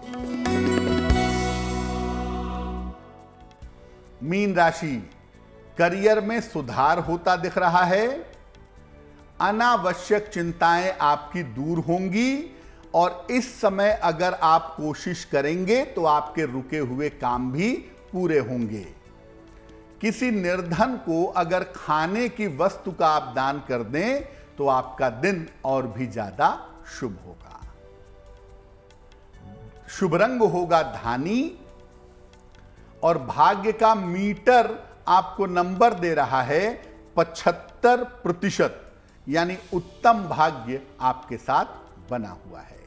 Mean राशि, career में सुधार होता दिख रहा है। अनावश्यक चिंताएं आपकी दूर होंगी और इस समय अगर आप कोशिश करेंगे तो आपके रुके हुए काम भी पूरे होंगे। किसी निर्धन को अगर खाने की वस्तु का आप दान कर दें तो आपका दिन और भी ज्यादा शुभ होगा। शुभ रंग होगा धानी और भाग्य का मीटर आपको नंबर दे रहा है 75%, यानी उत्तम भाग्य आपके साथ बना हुआ है।